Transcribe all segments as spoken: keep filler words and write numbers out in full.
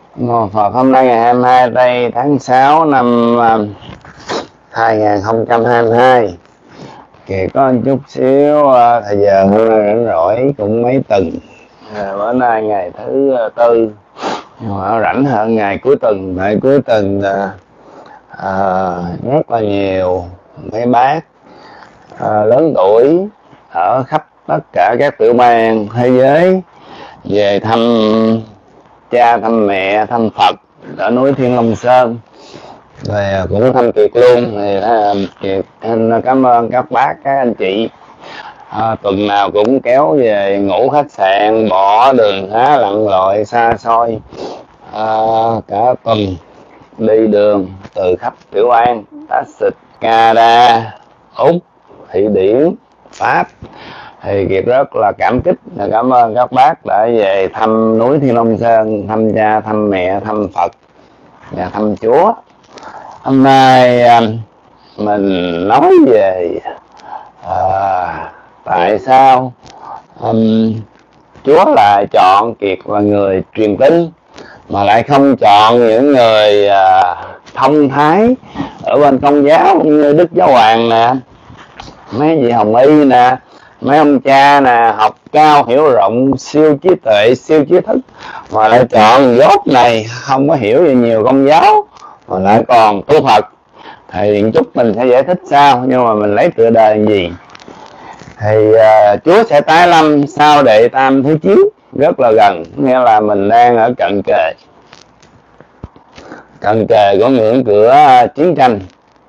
Ngộ Phật, hôm nay ngày hai mươi hai tây tháng sáu năm uh, hai nghìn không trăm hai mươi hai. Kiệt có một chút xíu uh, thời giờ hôm nay rảnh rỗi cũng mấy tuần. À, bữa nay ngày thứ uh, tư, nhưng mà rảnh hơn ngày cuối tuần. Tại cuối tuần uh, uh, rất là nhiều mấy bác uh, lớn tuổi ở khắp tất cả các tiểu bang thế giới về thăm cha, thăm mẹ, thăm Phật ở núi Thiên Long Sơn, rồi cũng thăm Kiệt luôn. Thì Kiệt cảm ơn các bác, các anh chị. À, tuần nào cũng kéo về ngủ khách sạn, bỏ đường xá lặn lội xa xôi, à, cả tuần đi đường từ khắp tiểu bang Texas, Canada, Úc, Thụy Điển, Pháp. Thì Kiệt rất là cảm kích, cảm ơn các bác đã về thăm núi Thiên Long Sơn, thăm cha, thăm mẹ, thăm Phật và thăm Chúa. Hôm nay mình nói về à, tại sao um, Chúa lại chọn Kiệt là người truyền tín mà lại không chọn những người à, thông thái ở bên Công giáo như Đức Giáo Hoàng nè, mấy vị Hồng Y nè, mấy ông cha nè, học cao hiểu rộng, siêu trí tuệ, siêu trí thức, mà lại chọn dốt này không có hiểu gì nhiều Công giáo mà lại còn tu Phật. Thì chút mình sẽ giải thích sau, nhưng mà mình lấy tựa đề gì thì uh, Chúa sẽ tái lâm sau đệ tam thứ chiến, rất là gần, nghĩa là mình đang ở cận kề cận kề của ngưỡng cửa uh, chiến tranh.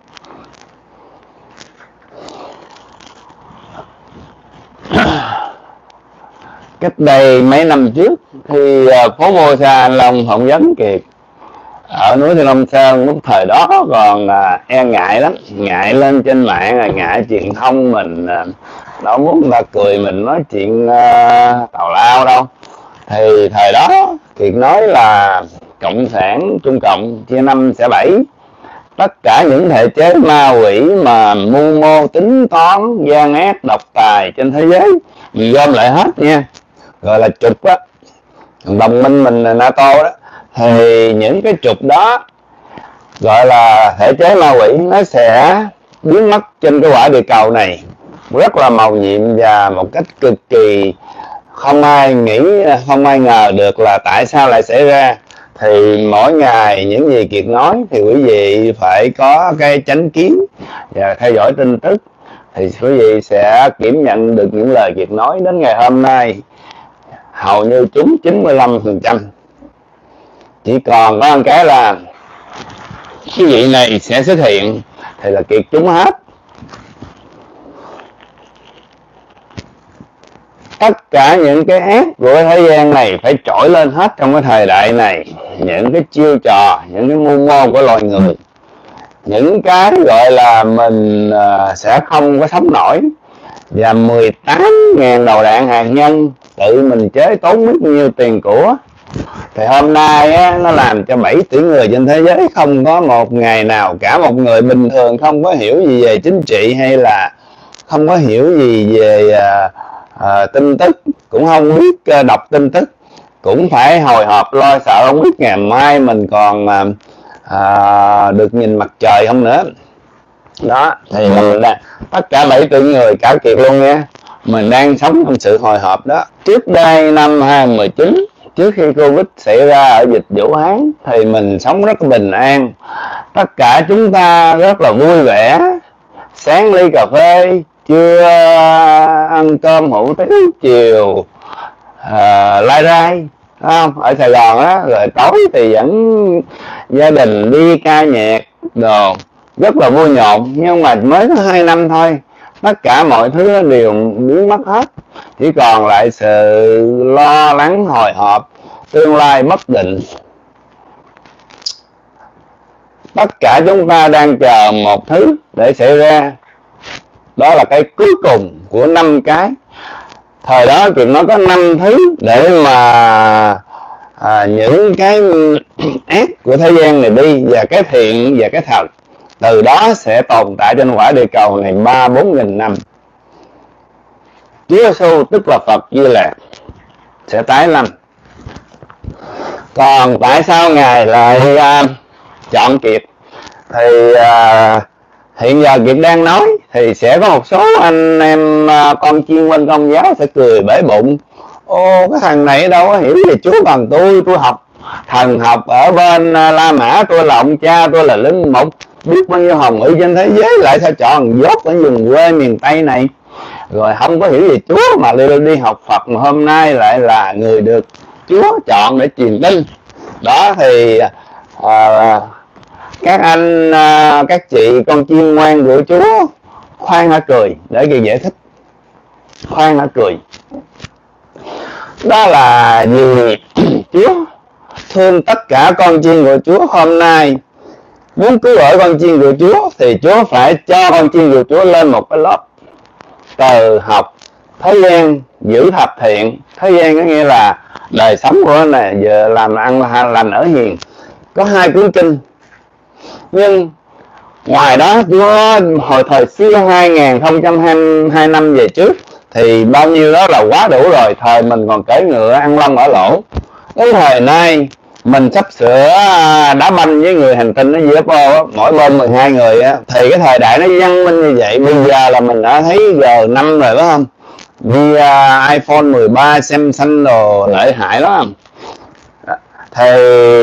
Cách đây mấy năm trước, khi uh, phố Vô Sa Anh Long phỏng vấn Kiệt ở núi Thiên Long Sơn, lúc thời đó còn uh, e ngại lắm, ngại lên trên mạng, là ngại truyền thông mình uh, đâu muốn người ta cười mình nói chuyện uh, tào lao đâu. Thì thời đó Kiệt nói là cộng sản Trung Cộng chia năm xẻ bảy, tất cả những thể chế ma quỷ mà mưu mô tính toán gian ác độc tài trên thế giới mình gom lại hết nha, gọi là trục á, đồng minh mình là NATO đó. Thì những cái trục đó gọi là thể chế ma quỷ, nó sẽ biến mất trên cái quả địa cầu này rất là màu nhiệm và một cách cực kỳ không ai nghĩ, không ai ngờ được là tại sao lại xảy ra. Thì mỗi ngày những gì Kiệt nói thì quý vị phải có cái chánh kiến và theo dõi tin tức, thì quý vị sẽ kiểm nhận được những lời Kiệt nói. Đến ngày hôm nay hầu như trúng chín mươi lăm phần trăm, chỉ còn có một cái là cái vị này sẽ xuất hiện thì là Kiệt trúng hết. Tất cả những cái ác của thế gian này phải trỗi lên hết trong cái thời đại này. Những cái chiêu trò, những cái mưu mô của loài người, những cái gọi là mình uh, sẽ không có sống nổi, và mười tám nghìn đầu đạn hạt nhân tự mình chế tốn biết nhiêu tiền của. Thì hôm nay á, nó làm cho bảy tỷ người trên thế giới không có một ngày nào cả một người bình thường không có hiểu gì về chính trị, hay là không có hiểu gì về uh, uh, tin tức, cũng không biết uh, đọc tin tức, cũng phải hồi hộp lo sợ không biết ngày mai mình còn uh, uh, được nhìn mặt trời không nữa. Đó, thì mình đang, tất cả bảy tỷ người cả Kiệt luôn nha, mình đang sống trong sự hồi hộp đó. Trước đây năm hai nghìn không trăm mười chín, trước khi Covid xảy ra ở dịch Vũ Hán, thì mình sống rất bình an. Tất cả chúng ta rất là vui vẻ, sáng ly cà phê, trưa ăn cơm hủ tiếu, chiều à, lai rai, không? Ở Sài Gòn á, rồi tối thì dẫn gia đình đi ca nhạc đồ, rất là vui nhộn. Nhưng mà mới có hai năm thôi, tất cả mọi thứ đều biến mất hết, chỉ còn lại sự lo lắng hồi hộp, tương lai bất định. Tất cả chúng ta đang chờ một thứ để xảy ra, đó là cái cuối cùng của năm cái. Thời đó Kiệt nói có năm thứ để mà à, những cái ác của thế gian này đi, và cái thiện và cái thật từ đó sẽ tồn tại trên quả địa cầu này ba bốn nghìn năm. Chúa Giêsu tức là Phật Di Lặc sẽ tái lâm. Còn tại sao Ngài lại uh, chọn Kiệt? Thì uh, hiện giờ Kiệt đang nói thì sẽ có một số anh em uh, con chiên bên Công giáo sẽ cười bể bụng. Ô, cái thằng này đâu có hiểu về Chúa bằng tôi. Tôi học thần học ở bên uh, La Mã, tôi là ông cha, tôi là linh mục, biết bao nhiêu hồng ỷ trên thế giới, lại sao chọn dốt ở vùng quê miền Tây này, rồi không có hiểu về Chúa mà đi, đi học Phật, mà hôm nay lại là người được Chúa chọn để truyền tin. Đó thì à, các anh à, các chị con chiên ngoan của Chúa, khoan hả cười, để Kiệt giải thích. Khoan hả cười, đó là vì Chúa thương tất cả con chiên của Chúa. Hôm nay muốn cứu rỗi con chiên của Chúa thì Chúa phải cho con chiên của Chúa lên một cái lớp từ học thế gian giữ thập thiện. Thế gian có nghĩa là đời sống của nó này, giờ làm ăn lành ở hiền, có hai cuốn kinh. Nhưng ngoài đó Chúa hồi thời xưa hai nghìn không trăm hai mươi hai năm về trước thì bao nhiêu đó là quá đủ rồi. Thời mình còn cưỡi ngựa ăn lông ở lỗ. Đến thời nay mình sắp sửa đá banh với người hành tinh nó U F O, mỗi bên mười hai người á, thì cái thời đại nó văn minh như vậy. Bây giờ là mình đã thấy G năm rồi, phải không? Vì uh, iPhone mười ba Samsung đồ lợi hại lắm. Thì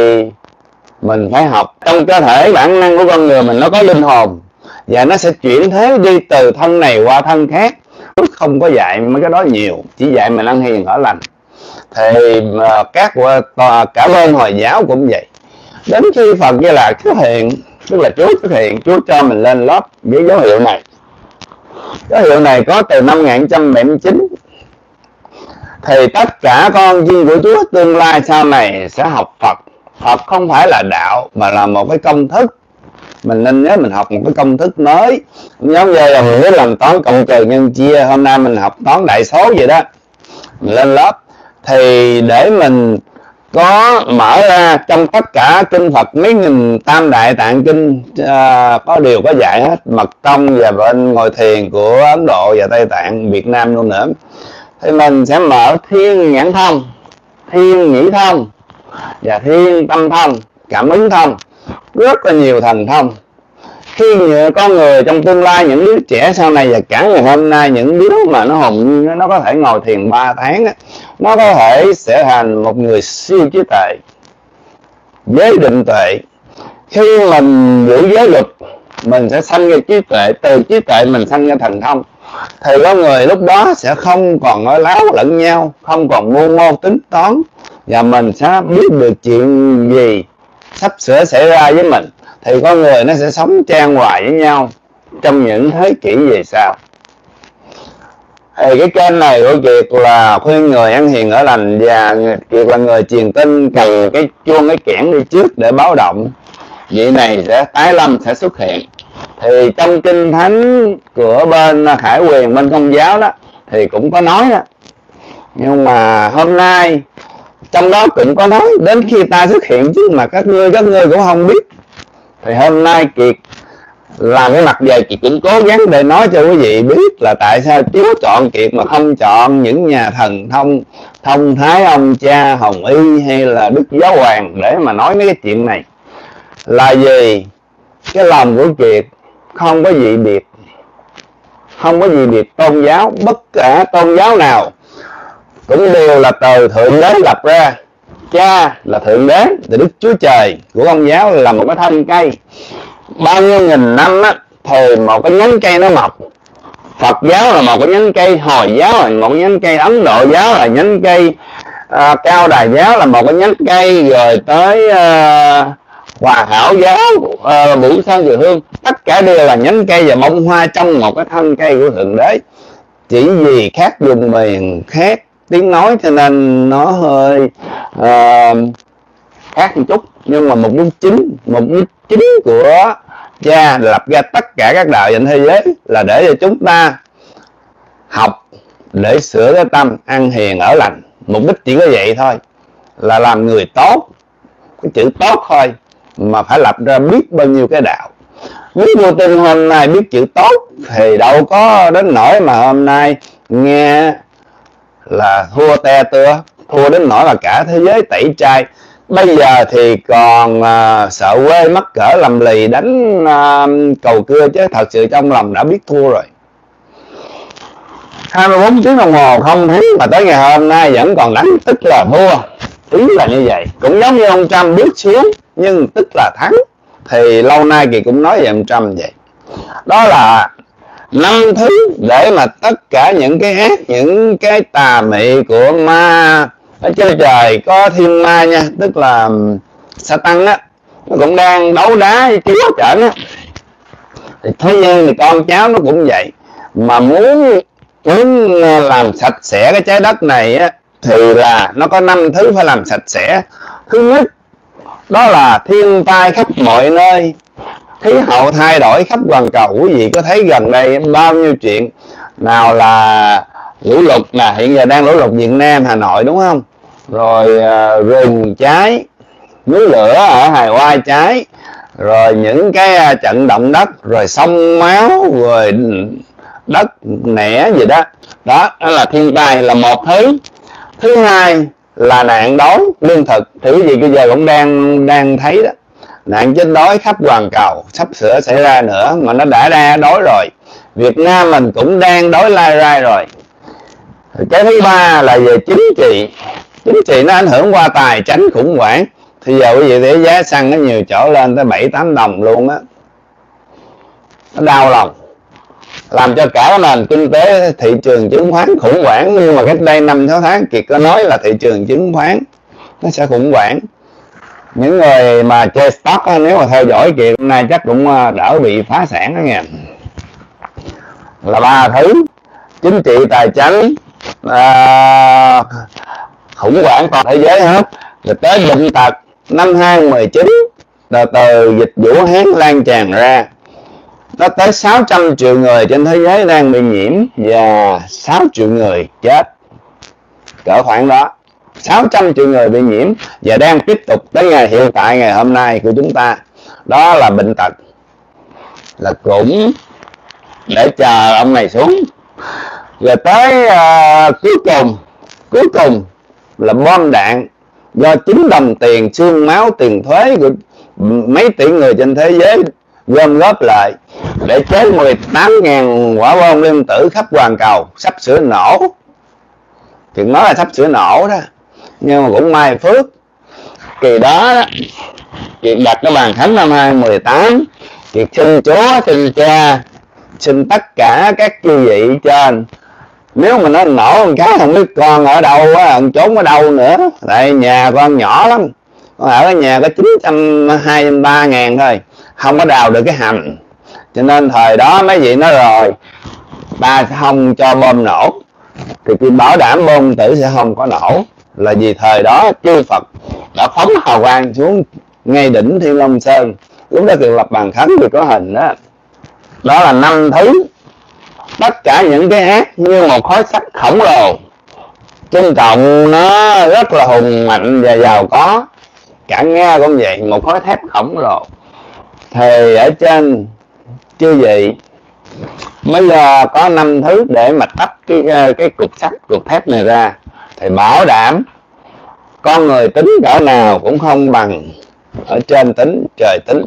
mình phải học. Trong cơ thể bản năng của con người mình nó có linh hồn, và nó sẽ chuyển thế đi từ thân này qua thân khác. Không có dạy mấy cái đó nhiều, chỉ dạy mình ăn hiền ở lành. Thì uh, các uh, cả bên Hồi giáo cũng vậy. Đến khi Phật Di Lặc xuất hiện, tức là Chúa xuất hiện, Chúa cho mình lên lớp với dấu hiệu này. Dấu hiệu này có từ năm một nghìn chín trăm bảy mươi chín. Thì tất cả con chiên của Chúa tương lai sau này sẽ học Phật. Phật không phải là đạo mà là một cái công thức. Mình nên nhớ mình học một cái công thức mới. Giống như là mình biết làm toán cộng trừ nhân chia, hôm nay mình học toán đại số vậy đó. Mình lên lớp thì để mình có mở ra trong tất cả kinh Phật, mấy nghìn tam đại tạng kinh à, có điều có dạy hết. Mật tông và bên ngồi thiền của Ấn Độ và Tây Tạng, Việt Nam luôn nữa. Thì mình sẽ mở thiên nhãn thông, thiên nhĩ thông và thiên tâm thông, cảm ứng thông, rất là nhiều thần thông. Khi con người trong tương lai, những đứa trẻ sau này và cả ngày hôm nay, những đứa mà nó hồn nhiên, nó có thể ngồi thiền ba tháng, nó có thể sẽ thành một người siêu trí tuệ, giới định tuệ. Khi mình giữ giới luật, mình sẽ sanh ra trí tuệ, từ trí tuệ mình sanh ra thành thông. Thì con người lúc đó sẽ không còn nói láo lẫn nhau, không còn mưu mô tính toán, và mình sẽ biết được chuyện gì sắp sửa xảy ra với mình. Thì con người nó sẽ sống trang hòa với nhau trong những thế kỷ về sau. Thì cái kênh này của Kiệt là khuyên người ăn hiền ở lành, và Kiệt là người truyền tin cầm cái chuông cái kẽn đi trước để báo động vị này sẽ tái lâm, sẽ xuất hiện. Thì trong kinh thánh của bên Khải Huyền, bên Công giáo đó thì cũng có nói đó. Nhưng mà hôm nay trong đó cũng có nói đến khi ta xuất hiện chứ mà các ngươi các ngươi cũng không biết. Thì hôm nay Kiệt làm cái mặt về, Kiệt cũng cố gắng để nói cho quý vị biết là tại sao Chúa chọn Kiệt mà không chọn những nhà thần thông, thông thái ông cha Hồng Y hay là Đức Giáo Hoàng để mà nói mấy cái chuyện này. Là vì cái lòng của Kiệt không có gì biệt, không có gì biệt tôn giáo. Bất cả tôn giáo nào cũng đều là từ Thượng Đế lập ra. Cha là Thượng Đế, thì Đức Chúa Trời của Công giáo là một cái thân cây. Bao nhiêu nghìn năm á, thì một cái nhánh cây nó mọc. Phật giáo là một cái nhánh cây, Hồi giáo là một cái nhánh cây, Ấn Độ giáo là nhánh cây, à, Cao Đài giáo là một cái nhánh cây, rồi tới à, Hòa Hảo giáo, à, Vũ Sơn Dừa Hương, tất cả đều là nhánh cây và bông hoa trong một cái thân cây của Thượng Đế. Chỉ vì khác vùng miền, khác tiếng nói cho nên nó hơi uh, khác một chút. Nhưng mà mục đích chính, mục đích chính của cha lập ra tất cả các đạo trên thế giới là để cho chúng ta học để sửa cái tâm ăn hiền ở lành. Mục đích chỉ có vậy thôi, là làm người tốt, cái chữ tốt thôi mà phải lập ra biết bao nhiêu cái đạo. Nếu vô tin hôm nay biết chữ tốt thì đâu có đến nỗi mà hôm nay nghe là thua te tưa, thua đến nỗi là cả thế giới tẩy chay. Bây giờ thì còn uh, sợ quê mắc cỡ lầm lì đánh uh, cầu cưa, chứ thật sự trong lòng đã biết thua rồi. hai mươi bốn tiếng đồng hồ không thắng mà tới ngày hôm nay vẫn còn đánh, tức là thua. Ý là như vậy. Cũng giống như ông Trump bước xuống nhưng tức là thắng. Thì lâu nay Kiệt cũng nói về ông Trump vậy. Đó là năm thứ để mà tất cả những cái ác, những cái tà mị của ma ở trên trời, có thiên ma nha, tức là Satan á, nó cũng đang đấu đá với Chúa trển á. Thì thế gian thì con cháu nó cũng vậy. Mà muốn muốn làm sạch sẽ cái trái đất này á, thì là nó có năm thứ phải làm sạch sẽ. Thứ nhất đó là thiên tai khắp mọi nơi, khí hậu thay đổi khắp toàn cầu. Quý vị có thấy gần đây bao nhiêu chuyện, nào là lũ lụt nè, hiện giờ đang lũ lụt Việt Nam, Hà Nội đúng không, rồi uh, rừng cháy, núi lửa ở Hải Oai cháy, rồi những cái uh, trận động đất, rồi sông máu, rồi đất nẻ gì đó. Đó, đó là thiên tai là một thứ. Thứ hai là nạn đói lương thực. Thì quý vị bây giờ cũng đang đang thấy đó, nạn chết đói khắp toàn cầu sắp sửa xảy ra nữa, mà nó đã ra đói rồi. Việt Nam mình cũng đang đói lai rai rồi. Cái thứ ba là về chính trị. Chính trị nó ảnh hưởng qua tài chánh khủng hoảng. Thì giờ quý vị thấy giá xăng nó nhiều chỗ lên tới bảy tám đồng luôn á. Nó đau lòng, làm cho cả nền kinh tế, thị trường chứng khoán khủng hoảng. Nhưng mà cách đây năm sáu tháng Kiệt có nói là thị trường chứng khoán nó sẽ khủng hoảng. Những người mà chơi stock á, nếu mà theo dõi Kiệt hôm nay chắc cũng đỡ bị phá sản đó nha. Là ba thứ: chính trị, tài chánh, à, khủng hoảng toàn thế giới hết. Rồi tới bệnh tật. Năm hai không một chín từ từ dịch Vũ Hán lan tràn ra, nó tới sáu trăm triệu người trên thế giới đang bị nhiễm và sáu triệu người chết, cỡ khoảng đó. Sáu trăm triệu người bị nhiễm và đang tiếp tục tới ngày hiện tại, ngày hôm nay của chúng ta. Đó là bệnh tật, là cũng để chờ ông này xuống. Rồi tới uh, cuối cùng cuối cùng là bom đạn, do chính đồng tiền, xương máu, tiền thuế của mấy tỷ người trên thế giới gom góp lại để chế mười tám nghìn quả bom nguyên tử khắp toàn cầu, sắp sửa nổ. Thì nói là sắp sửa nổ đó, nhưng mà cũng may phước kỳ đó đó Kiệt đặt cái bàn thánh năm hai không một tám. Kiệt xin Chúa, xin Cha, xin tất cả các chư vị trên, nếu mà nó nổ một cái không biết con ở đâu á, trốn ở đâu nữa. Tại nhà con nhỏ lắm, con ở nhà có chín trăm hai mươi ba ngàn thôi, không có đào được cái hầm. Cho nên thời đó mấy vị nói rồi, ta sẽ không cho bom nổ. Thì tôi bảo đảm bom tử sẽ không có nổ, là vì thời đó chư Phật đã phóng hào quang xuống ngay đỉnh Thiên Long Sơn. Lúc đó Kiệt lập bàn thánh thì có hình đó. Đó là năm thứ. Tất cả những cái ác như một khối sắt khổng lồ, Trân Trọng nó rất là hùng mạnh và giàu có. Cả Nga cũng vậy, một khối thép khổng lồ. Thì ở trên chư vị bây giờ có năm thứ để mà tách cái cái cục sắt, cục thép này ra, thì bảo đảm con người tính cỡ nào cũng không bằng ở trên tính, trời tính.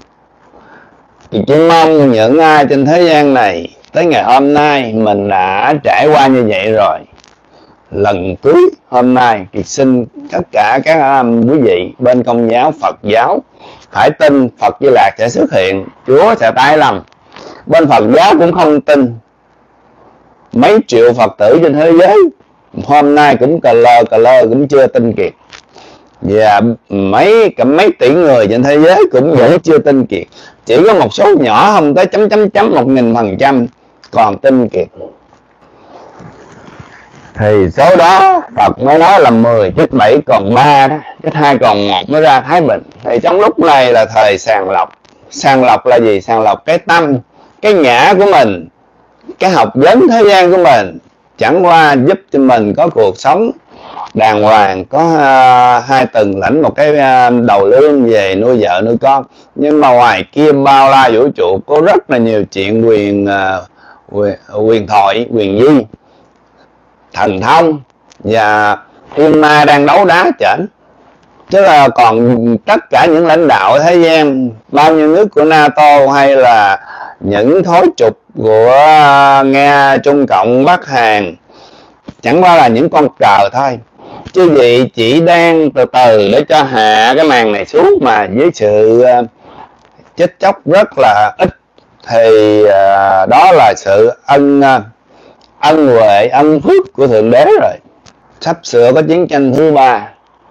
Thì chỉ mong những ai trên thế gian này tới ngày hôm nay mình đã trải qua như vậy rồi. Lần cuối hôm nay Kiệt xin tất cả các um, quý vị bên Công giáo, Phật giáo phải tin Phật Di Lạc sẽ xuất hiện, Chúa sẽ tái lâm. Bên Phật giáo cũng không tin. Mấy triệu Phật tử trên thế giới hôm nay cũng cờ lơ cờ lơ cũng chưa tin Kiệt. Và mấy cả mấy tỷ người trên thế giới cũng vẫn chưa tin Kiệt. Chỉ có một số nhỏ không tới chấm chấm chấm một nghìn phần trăm còn tin Kiệt. Thì số đó Phật mới nói là mười, chết bảy còn ba đó, chết hai còn một mới ra Thái Bình. Thì trong lúc này là thời sàng lọc. Sàng lọc là gì? Sàng lọc cái tâm, cái ngã của mình, cái học vấn thế gian của mình, chẳng qua giúp cho mình có cuộc sống đàng hoàng, có uh, hai tầng lãnh một cái uh, đầu lương về nuôi vợ nuôi con. Nhưng mà ngoài kia bao la vũ trụ có rất là nhiều chuyện quyền uh, quyền, quyền thoại, quyền di, thần thông và thiên ma đang đấu đá chảnh. Chứ là còn tất cả những lãnh đạo thế gian, bao nhiêu nước của NATO hay là những thối trục của Nga, Trung Cộng, Bắc Hàn, chẳng qua là những con cờ thôi, chứ gì chỉ đang từ từ để cho hạ cái màn này xuống, mà với sự chết chóc rất là ít, thì đó là sự ân ân huệ, ân phước của Thượng Đế rồi. Sắp sửa có chiến tranh thứ ba,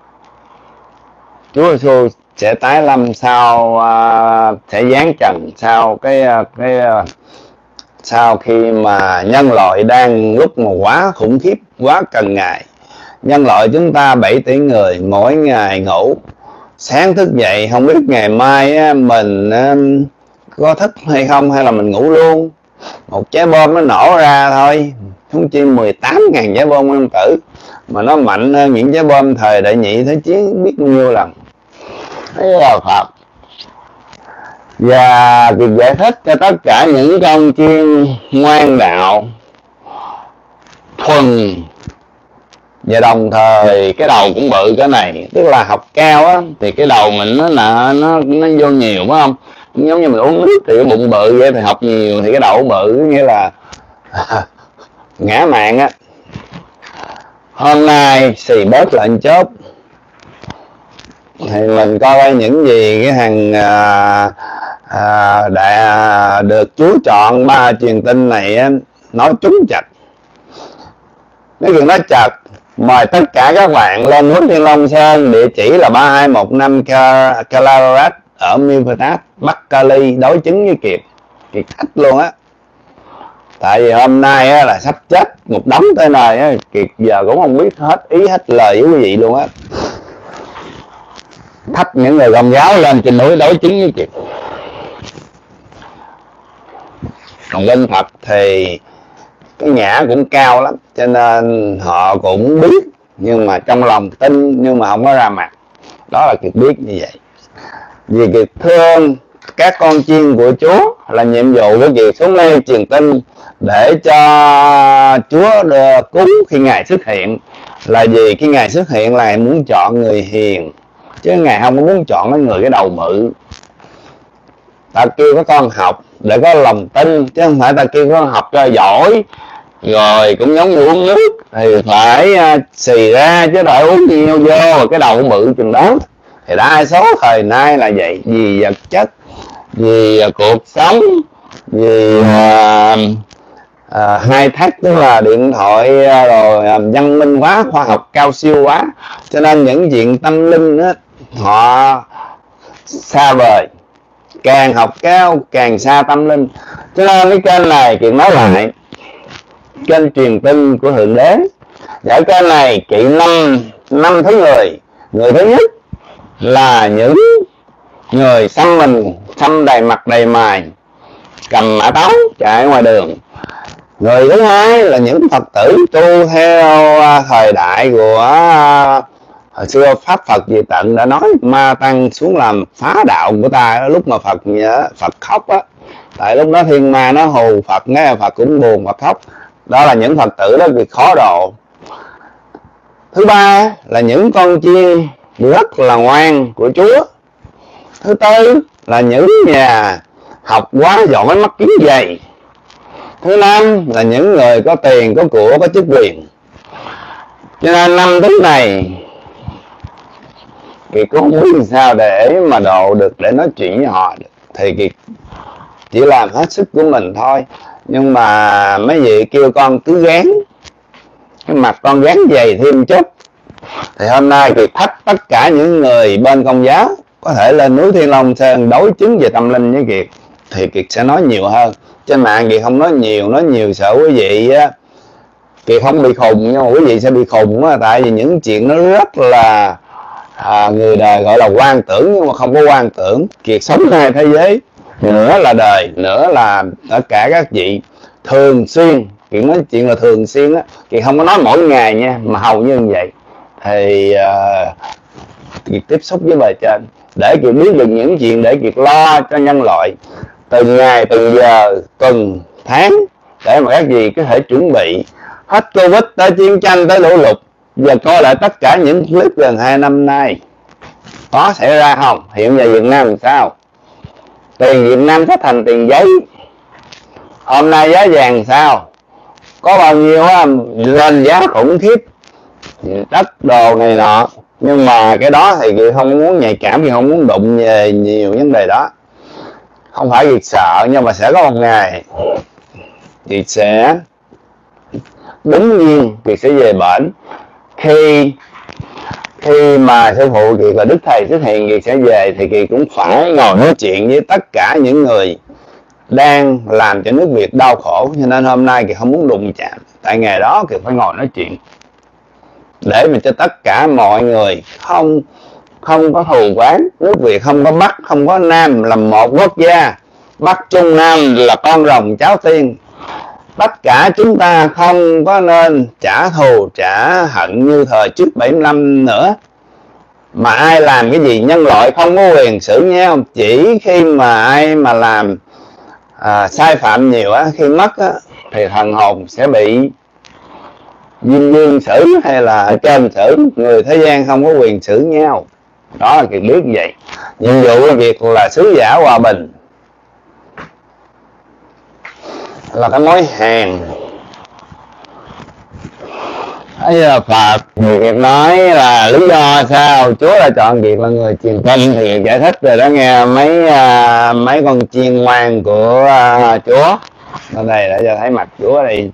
Chúa Giêsu sẽ tái lâm sau, uh, sẽ giáng trần sau cái cái uh, sau khi mà nhân loại đang lúc mà quá khủng khiếp, quá cần Ngài. Nhân loại chúng ta bảy tỷ người, mỗi ngày ngủ, sáng thức dậy không biết ngày mai mình uh, có thức hay không, hay là mình ngủ luôn. Một trái bom nó nổ ra thôi, không chi mười tám ngàn trái bom nguyên tử, mà nó mạnh hơn những trái bom thời Đệ Nhị Thế Chiến biết bao nhiêu lần. Thế là Phật. Và việc giải thích cho tất cả những con chiên ngoan đạo, thuần, và đồng thời cái đầu cũng bự cái này, tức là học cao á thì cái đầu mình nó là nó nó vô nhiều, phải không? Giống như mình uống nước thì cái bụng bự vậy, thì học nhiều thì cái đầu bự, nghĩa là ngã mạng á. Hôm nay xì bớt lệnh chốt thì mình coi những gì cái thằng à, à, đã được Chúa chọn ba truyền tin này á, nói trúng chặt. Nói chuyện nói chặt. Mời tất cả các bạn lên núi Thiên Long Sơn, địa chỉ là ba hai một năm Calarat ở Milpitas, Bắc Cali, đối chứng với Kiệt Kiệt khách luôn á. Tại vì hôm nay á, là sắp chết một đống tới nơi á, Kiệt giờ cũng không biết hết ý hết lời với quý vị luôn á. Thách những người Công giáo lên trên núi đối chứng với Kiệt. Còn bên Phật thì cái nhã cũng cao lắm, cho nên họ cũng biết, nhưng mà trong lòng tin nhưng mà không có ra mặt. Đó là Kiệt biết như vậy. Vì Kiệt thương các con chiên của Chúa, là nhiệm vụ của Kiệt xuống đây truyền tin để cho Chúa đưa cúng khi Ngài xuất hiện. Là vì khi Ngài xuất hiện là Ngài muốn chọn người hiền, chứ Ngài không có muốn chọn cái người cái đầu bự. Ta kêu các con học để có lòng tin, chứ không phải ta kêu các con học cho giỏi rồi cũng giống như uống nước thì phải uh, xì ra, chứ đợi uống nhiều vô cái đầu bự chừng đó. Thì đa số thời nay là vậy, vì vật chất, vì uh, cuộc sống, vì uh, uh, hai thắt, tức là điện thoại uh, rồi uh, văn minh quá, khoa học cao siêu quá, cho nên những chuyện tâm linh đó, họ xa vời. Càng học cao càng xa tâm linh. Cho nên cái kênh này Kiệt nói lại, kênh truyền tin của Thượng Đế. Ở kênh này kỵ năm năm thứ người. Người thứ nhất là những người xăm mình, xăm đầy mặt đầy mày, cầm mã tấu chạy ngoài đường. Người thứ hai là những Phật tử tu theo thời đại của hồi xưa Pháp Phật Diệt Tận đã nói ma tăng xuống làm phá đạo của ta. Lúc mà Phật Phật khóc á, tại lúc đó thiên ma nó hù Phật, nghe Phật cũng buồn Phật khóc. Đó là những Phật tử đó việc khó độ. Thứ ba là những con chiên rất là ngoan của Chúa. Thứ tư là những nhà học quá giỏi, mắt kiến dày. Thứ năm là những người có tiền, có của, có chức quyền. Cho nên năm thứ này Kiệt cũng không biết sao để mà độ được, để nói chuyện với họ được. Thì Kiệt chỉ làm hết sức của mình thôi. Nhưng mà mấy vị kêu con cứ gán, cái mặt con gán dày thêm chút. Thì hôm nay Kiệt thách tất cả những người bên Công giáo có thể lên núi Thiên Long Sơn đối chứng về tâm linh với Kiệt, thì Kiệt sẽ nói nhiều hơn. Trên mạng Kiệt không nói nhiều, nói nhiều sợ quý vị á, Kiệt không bị khùng, nhưng mà quý vị sẽ bị khùng á. Tại vì những chuyện nó rất là à, người đời gọi là quan tưởng, nhưng mà không có quan tưởng. Kiệt sống hai thế giới, nữa là đời, nữa là tất cả các vị thường xuyên. Kiệt nói chuyện là thường xuyên á, Kiệt không có nói mỗi ngày nha, mà hầu như như vậy. Thì uh, Kiệt tiếp xúc với bề trên để Kiệt biết được những chuyện để Kiệt lo cho nhân loại từng ngày, từng giờ, tuần, tháng, để mà các vị có thể chuẩn bị hết Covid tới chiến tranh tới lũ lụt. Giờ coi lại tất cả những clip gần hai năm nay, có xảy ra không? Hiện giờ Việt Nam làm sao? Tiền Việt Nam sẽ thành tiền giấy. Hôm nay giá vàng sao? Có bao nhiêu á, lên giá khủng khiếp, đất đồ này nọ. Nhưng mà cái đó thì Kiệt không muốn nhạy cảm, Kiệt không muốn đụng về nhiều vấn đề đó. Không phải Kiệt sợ, nhưng mà sẽ có một ngày Kiệt sẽ đứng nhiên, Kiệt sẽ về bển. Khi khi mà sư phụ Kiệt là Đức Thầy xuất hiện, Kiệt sẽ về thì Kiệt cũng phải ngồi nói chuyện với tất cả những người đang làm cho nước Việt đau khổ. Cho nên hôm nay Kiệt không muốn đụng chạm. Tại ngày đó Kiệt phải ngồi nói chuyện để mà cho tất cả mọi người không không có thù oán. Nước Việt không có Bắc, không có Nam, là một quốc gia. Bắc Trung Nam là con rồng cháu tiên. Tất cả chúng ta không có nên trả thù trả hận như thời trước bảy mươi lăm nữa. Mà ai làm cái gì nhân loại không có quyền xử nhau. Chỉ khi mà ai mà làm à, sai phạm nhiều á, khi mất á, thì thần hồn sẽ bị Diêm Dương xử hay là trên xử. Người thế gian không có quyền xử nhau. Đó là Kiệt biết vậy. Nhiệm vụ của việc là sứ giả hòa bình, là cái mối hàng. Bây giờ Phật Kiệt nói là lý do sao Chúa đã chọn Kiệt là người truyền tin, thì Kiệt giải thích rồi đó nghe. Mấy uh, mấy con chiên ngoan của uh, Chúa bên đây để cho thấy mặt Chúa đây.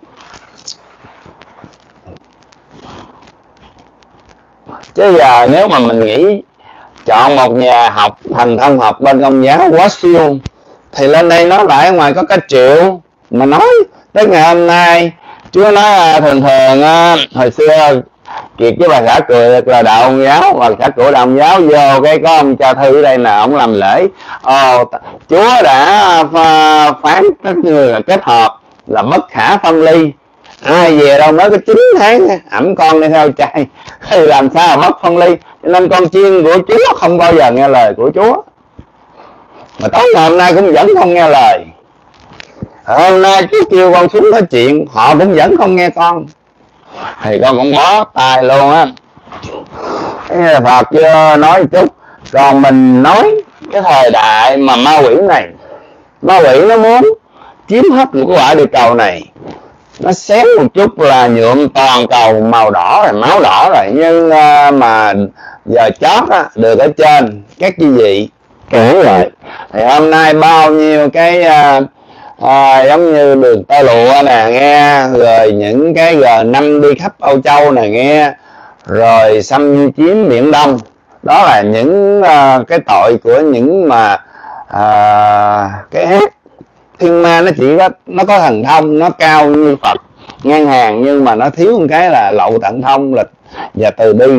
Chứ giờ nếu mà mình nghĩ chọn một nhà học thành thông học bên Công giáo quá siêu, thì lên đây nói lại ở ngoài có cả triệu mà nói. Tới ngày hôm nay Chúa nói thường thường hồi xưa Kiệt với bà xã cười là đạo Công giáo, bà xã của đạo Công giáo vô cái có ông cha thư ở đây nè, ông làm lễ. Ồ, Chúa đã phán các người là kết hợp là bất khả phân ly. Ai về đâu mới có chín tháng ẵm con đi theo trai thì làm sao mà mất phân ly. Nên con chiên của Chúa không bao giờ nghe lời của Chúa. Mà tối ngày hôm nay cũng vẫn không nghe lời. Hôm nay Chúa kêu con xuống nói chuyện, họ cũng vẫn không nghe con. Thì con cũng bó tay luôn á. Phật chưa nói chút. Còn mình nói cái thời đại mà ma quỷ này, ma quỷ nó muốn chiếm hết một cái quả địa cầu này. Nó xém một chút là nhuộm toàn cầu màu đỏ rồi, máu đỏ rồi. Nhưng uh, mà giờ chót á, được ở trên các chi vị kể lại. Thì hôm nay bao nhiêu cái uh, uh, giống như đường tơ lụa nè nghe, rồi những cái G năm đi khắp Âu Châu nè nghe, rồi xâm chiếm Biển Đông. Đó là những uh, cái tội của những mà uh, cái ác. Thiên ma nó chỉ có nó có thần thông, nó cao như Phật ngang hàng, nhưng mà nó thiếu một cái là lậu tận thông lịch và từ bi.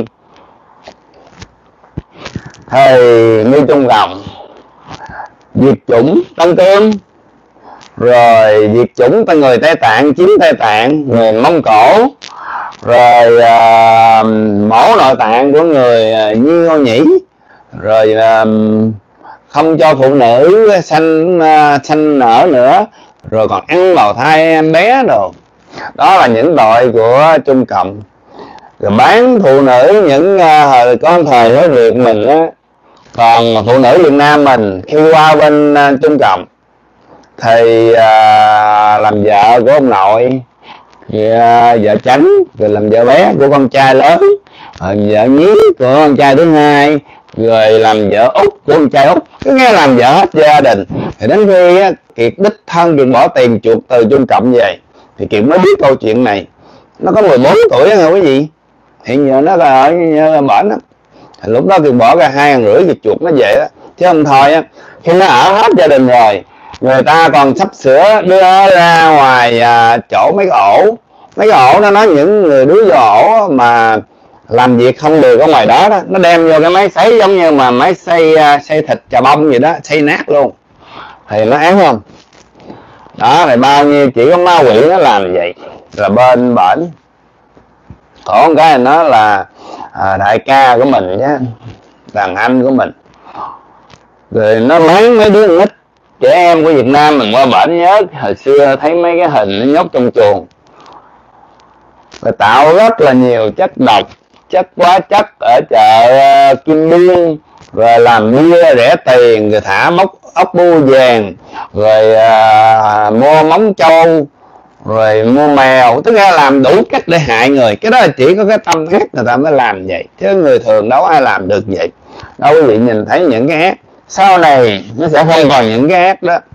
Thì như Trung Cộng diệt chủng Tân Cương, rồi diệt chủng tới người Tây Tạng, chiếm Tây Tạng, người Mông Cổ, rồi uh, mổ nội tạng của người uh, Như Ngô Nhĩ, rồi uh, không cho phụ nữ sanh uh, sanh nở nữa, rồi còn ăn bào thai em bé đồ. Đó là những tội của Trung Cộng. Rồi bán phụ nữ những uh, con thời nói việc mình á. Còn phụ nữ Việt Nam mình khi qua bên uh, Trung Cộng thì uh, làm vợ của ông nội, thì, uh, vợ chánh, rồi làm vợ bé của con trai lớn, rồi vợ nhí của con trai thứ hai, rồi làm vợ út của con trai út, cứ nghe làm vợ hết gia đình. Thì đến khi á, Kiệt đích thân Kiệt bỏ tiền chuột từ Trung Cộng về thì Kiệt mới biết câu chuyện này. Nó có mười bốn tuổi đó quý vị, hiện giờ nó là ở bển đó. Thì lúc đó Kiệt bỏ ra hai ngàn rưỡi Kiệt chuột nó về đó. Chứ không thôi á, khi nó ở hết gia đình rồi, người ta còn sắp sửa đưa ra ngoài à, chỗ mấy cái ổ. Mấy cái ổ nó nói những người đứa vô ổ mà làm việc không được ở ngoài đó đó, nó đem vô cái máy sấy giống như mà máy xay xay thịt chà bông vậy đó, xay nát luôn. Thì nó án không? Đó, thì bao nhiêu chỉ có ma quỷ nó làm vậy. Là bên bển có cái nó là à, đại ca của mình chứ, đàn anh của mình. Rồi nó bán mấy đứa nít trẻ em của Việt Nam mình qua bển. Nhớ hồi xưa thấy mấy cái hình nó nhốt trong chuồng, rồi tạo rất là nhiều chất độc, chất hóa chất ở chợ uh, Kim Biên, rồi làm bia rẻ tiền, rồi thả mốc ốc bươu vàng, rồi à, mua móng trâu, rồi mua mèo, tức là làm đủ cách để hại người. Cái đó là chỉ có cái tâm ác người ta mới làm vậy, chứ người thường đâu ai làm được vậy đâu. Quý vị nhìn thấy những cái ác, sau này nó sẽ không còn những cái ác đó.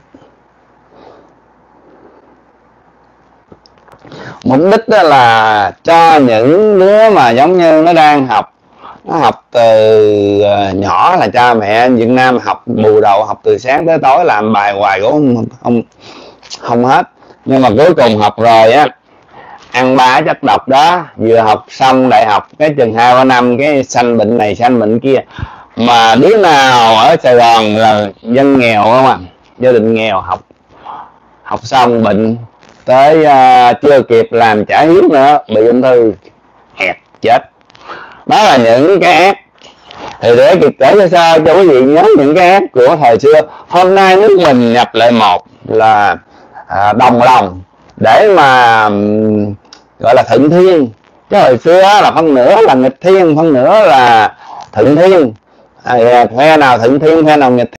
Mục đích đó là cho những đứa mà giống như nó đang học, nó học từ nhỏ, là cha mẹ Việt Nam học bù đầu, học từ sáng tới tối, làm bài hoài cũng không không không hết. Nhưng mà cuối cùng học rồi á, ăn ba chất độc đó, vừa học xong đại học cái chừng hai ba năm cái sanh bệnh này sanh bệnh kia. Mà đứa nào ở Sài Gòn là dân nghèo không à, gia đình nghèo, học học xong bệnh tới uh, chưa kịp làm trả hiếu nữa, bị ung thư hẹt chết. Đó là những cái ác. Thì để kịp kể cho sao cho quý vị nhớ những cái ác của thời xưa. Hôm nay nước mình nhập lại một là à, đồng lòng để mà um, gọi là thuận thiên. Chứ hồi xưa là phân nửa là nghịch thiên, phân nửa là thuận thiên. À, phe nào thuận thiên, phe nào nghịch